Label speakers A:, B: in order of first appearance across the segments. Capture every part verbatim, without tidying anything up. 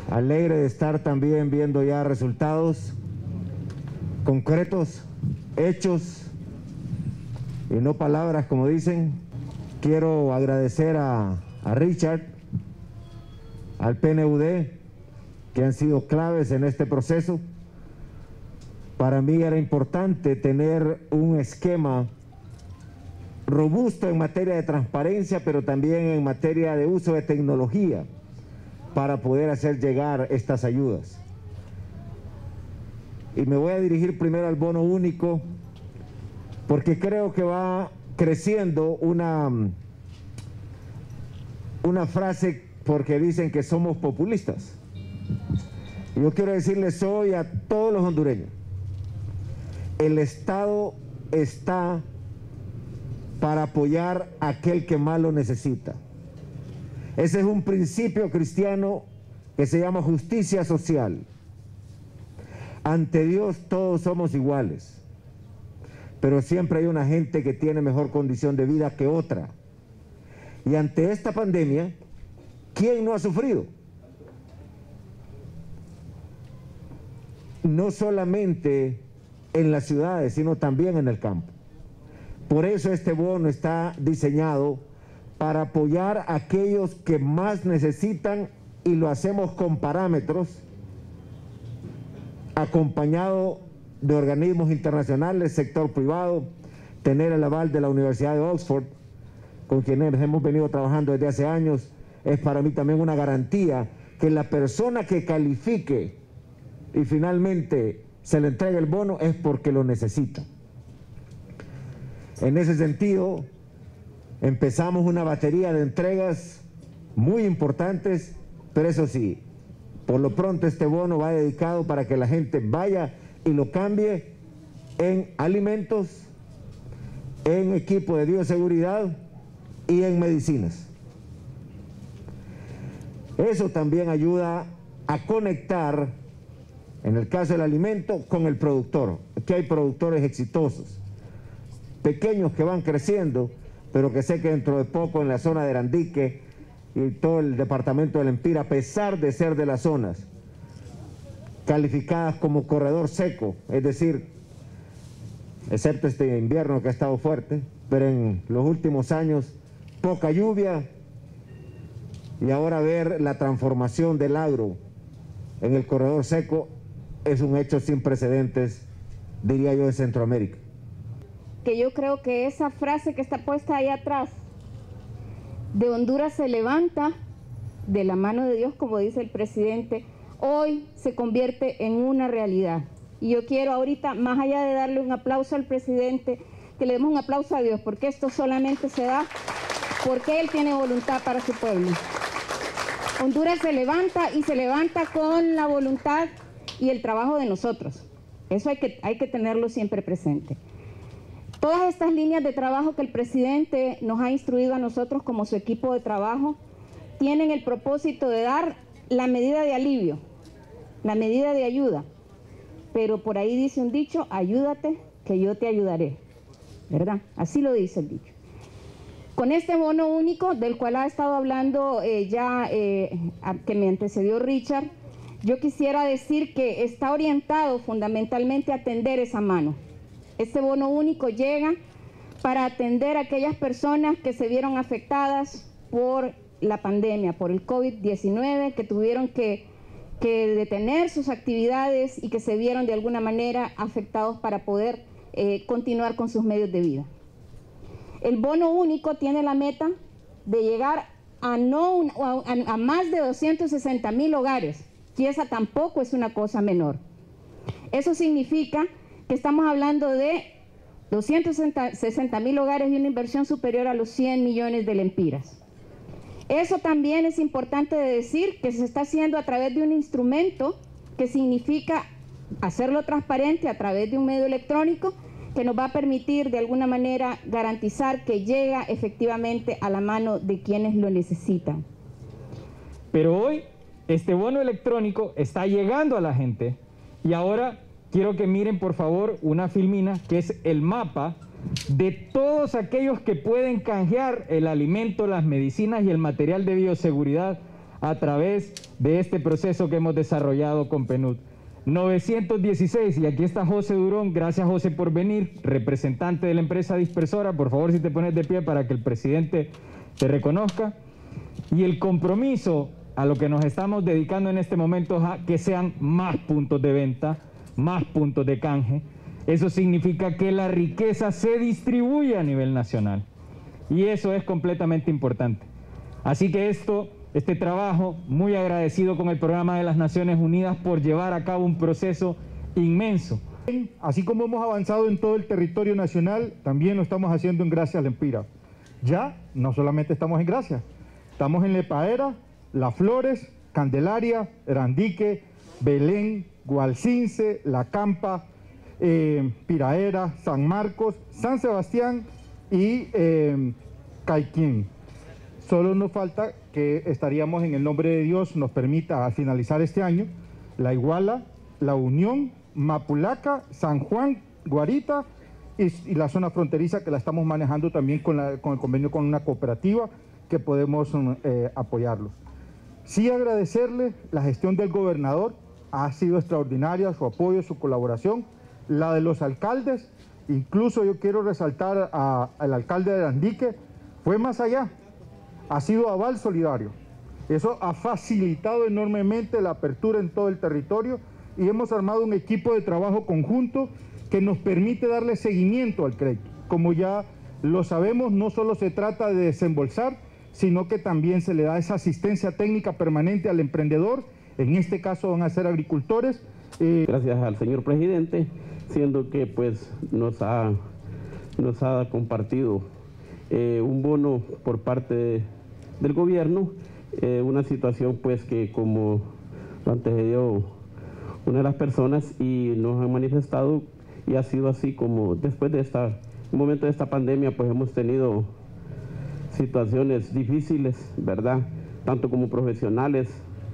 A: Alegre de estar también viendo ya resultados concretos, hechos y no palabras, como dicen. Quiero agradecer a, a Richard, al P N U D, que han sido claves en este proceso. Para mí era importante tener un esquema robusto en materia de transparencia, pero también en materia de uso de tecnología para poder hacer llegar estas ayudas. Y me voy a dirigir primero al bono único, porque creo que va creciendo una, una frase, porque dicen que somos populistas. Y yo quiero decirles hoy a todos los hondureños, el Estado está para apoyar a aquel que más lo necesita. Ese es un principio cristiano que se llama justicia social. Ante Dios todos somos iguales, pero siempre hay una gente que tiene mejor condición de vida que otra. Y ante esta pandemia, ¿quién no ha sufrido? No solamente en las ciudades, sino también en el campo. Por eso este bono está diseñado para apoyar a aquellos que más necesitan, y lo hacemos con parámetros, acompañado de organismos internacionales, sector privado, tener el aval de la Universidad de Oxford, con quienes hemos venido trabajando desde hace años. Es para mí también una garantía que la persona que califique y finalmente se le entregue el bono es porque lo necesita. En ese sentido, empezamos una batería de entregas muy importantes, pero eso sí, por lo pronto este bono va dedicado para que la gente vaya y lo cambie en alimentos, en equipo de bioseguridad y en medicinas. Eso también ayuda a conectar, en el caso del alimento, con el productor. Aquí hay productores exitosos, pequeños que van creciendo, pero que sé que dentro de poco en la zona de Arandique y todo el departamento del Empira, a pesar de ser de las zonas calificadas como corredor seco, es decir, excepto este invierno que ha estado fuerte, pero en los últimos años poca lluvia, y ahora ver la transformación del agro en el corredor seco es un hecho sin precedentes, diría yo, en Centroamérica.
B: Que yo creo que esa frase que está puesta ahí atrás, de Honduras se levanta de la mano de Dios, como dice el presidente, hoy se convierte en una realidad. Y yo quiero ahorita, más allá de darle un aplauso al presidente, que le demos un aplauso a Dios, porque esto solamente se da porque Él tiene voluntad para su pueblo. Honduras se levanta y se levanta con la voluntad y el trabajo de nosotros. Eso hay que, hay que tenerlo siempre presente. Todas estas líneas de trabajo que el presidente nos ha instruido a nosotros como su equipo de trabajo tienen el propósito de dar la medida de alivio, la medida de ayuda. Pero por ahí dice un dicho, ayúdate que yo te ayudaré, ¿verdad? Así lo dice el dicho. Con este bono único, del cual ha estado hablando eh, ya eh, a, que me antecedió Richard, yo quisiera decir que está orientado fundamentalmente a tender esa mano. Este bono único llega para atender a aquellas personas que se vieron afectadas por la pandemia, por el COVID diecinueve, que tuvieron que, que detener sus actividades y que se vieron de alguna manera afectados para poder eh, continuar con sus medios de vida. El bono único tiene la meta de llegar a, no un, a, a más de doscientos sesenta mil hogares, y esa tampoco es una cosa menor. Eso significa que estamos hablando de doscientos sesenta mil hogares y una inversión superior a los cien millones de lempiras. Eso también es importante de decir que se está haciendo a través de un instrumento que significa hacerlo transparente a través de un medio electrónico que nos va a permitir de alguna manera garantizar que llega efectivamente a la mano de quienes lo necesitan.
C: Pero hoy este bono electrónico está llegando a la gente y ahora quiero que miren por favor una filmina que es el mapa de todos aquellos que pueden canjear el alimento, las medicinas y el material de bioseguridad a través de este proceso que hemos desarrollado con P N U D. novecientos dieciséis, y aquí está José Durón. Gracias, José, por venir, representante de la empresa dispersora. Por favor, si te pones de pie para que el presidente te reconozca. Y el compromiso a lo que nos estamos dedicando en este momento es a que sean más puntos de venta, más puntos de canje. Eso significa que la riqueza se distribuye a nivel nacional. Y eso es completamente importante. Así que esto, este trabajo, muy agradecido con el Programa de las Naciones Unidas por llevar a cabo un proceso inmenso.
D: Así como hemos avanzado en todo el territorio nacional, también lo estamos haciendo en Gracias Lempira. Ya no solamente estamos en Gracias, estamos en Lepaera, Las Flores, Candelaria, Erandique, Belén, Gualcince, La Campa, eh, Piraera, San Marcos, San Sebastián y eh, Caiquín. Solo nos falta que estaríamos, en el nombre de Dios, nos permita al finalizar este año, La Iguala, La Unión, Mapulaca, San Juan, Guarita y, y la zona fronteriza, que la estamos manejando también con, la, con el convenio con una cooperativa que podemos eh, apoyarlos. Sí, agradecerle la gestión del gobernador, ha sido extraordinaria su apoyo, su colaboración, la de los alcaldes. Incluso yo quiero resaltar al alcalde de Erandique, fue más allá, ha sido aval solidario. Eso ha facilitado enormemente la apertura en todo el territorio y hemos armado un equipo de trabajo conjunto que nos permite darle seguimiento al crédito. Como ya lo sabemos, no solo se trata de desembolsar, sino que también se le da esa asistencia técnica permanente al emprendedor. En este caso van a ser agricultores.
E: Eh... Gracias al señor presidente, siendo que pues nos ha, nos ha compartido eh, un bono por parte de, del gobierno, eh, una situación pues que, como lo antecedió una de las personas, y nos han manifestado, y ha sido así como después de esta, un momento de esta pandemia, pues hemos tenido situaciones difíciles, ¿verdad? Tanto como profesionales,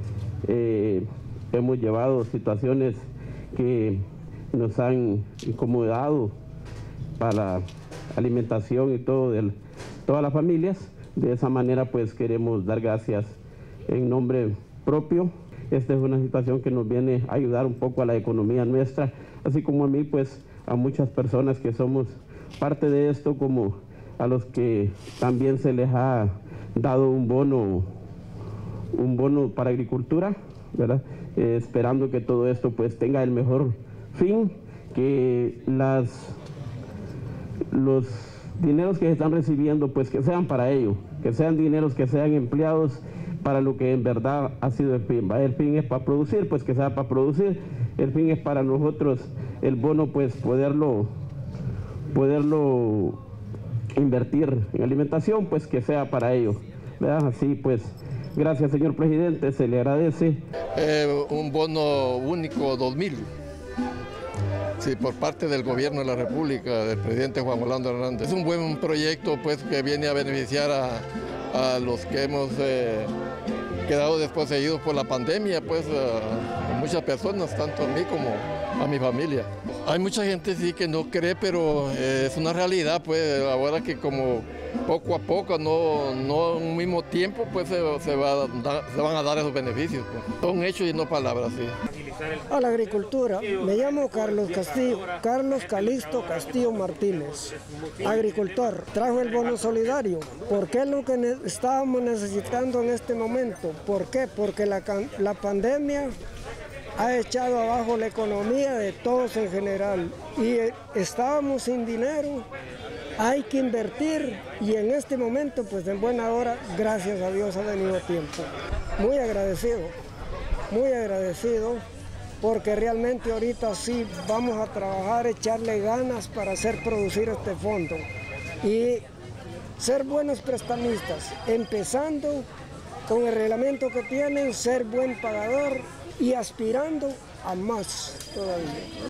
E: eh, hemos llevado situaciones que nos han incomodado para alimentación y todo de todas las familias. De esa manera pues queremos dar gracias en nombre propio. Esta es una situación que nos viene a ayudar un poco a la economía nuestra, así como a mí, pues a muchas personas que somos parte de esto, como a los que también se les ha dado un bono, un bono para agricultura, ¿verdad? Eh, esperando que todo esto pues tenga el mejor fin, que las, los dineros que se están recibiendo pues que sean para ello, que sean dineros que sean empleados para lo que en verdad ha sido el fin. ¿Va? El fin es para producir, pues que sea para producir. El fin es para nosotros el bono, pues poderlo, poderlo invertir en alimentación, pues que sea para ello, ¿verdad? Así pues, gracias señor presidente, se le agradece.
F: Eh, un bono único dos mil, sí, por parte del gobierno de la República, del presidente Juan Orlando Hernández. Es un buen proyecto pues que viene a beneficiar a, a los que hemos eh, quedado desposeídos por la pandemia, pues a, a muchas personas, tanto a mí como a mi familia. Hay mucha gente sí que no cree, pero eh, es una realidad, pues ahora que como poco a poco, no, no en un mismo tiempo, pues se, se, va a dar, se van a dar esos beneficios. Pues. Son hechos y no palabras, sí.
G: A la agricultura, me llamo Carlos Castillo, Carlos Calixto Castillo Martínez, agricultor. Trajo el bono solidario. ¿Por qué es lo que ne- estábamos necesitando en este momento? ¿Por qué? Porque la, la pandemia ha echado abajo la economía de todos en general y estábamos sin dinero, hay que invertir y en este momento, pues en buena hora, gracias a Dios ha venido tiempo. Muy agradecido, muy agradecido porque realmente ahorita sí vamos a trabajar, echarle ganas para hacer producir este fondo y ser buenos prestamistas, empezando con el reglamento que tienen, ser buen pagador y aspirando a más todavía.